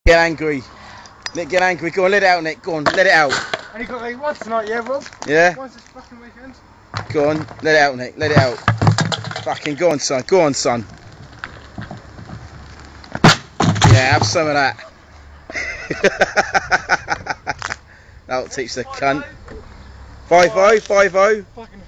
Get angry. Nick, get angry. Go on, let it out, Nick. Go on, let it out. And you got like one tonight, yeah, Rob? Yeah? Once this fucking weekend? Go on, let it out, Nick. Let it out. Fucking go on, son. Go on, son. Yeah, have some of that. That'll teach the cunt. 5-0, 5-0.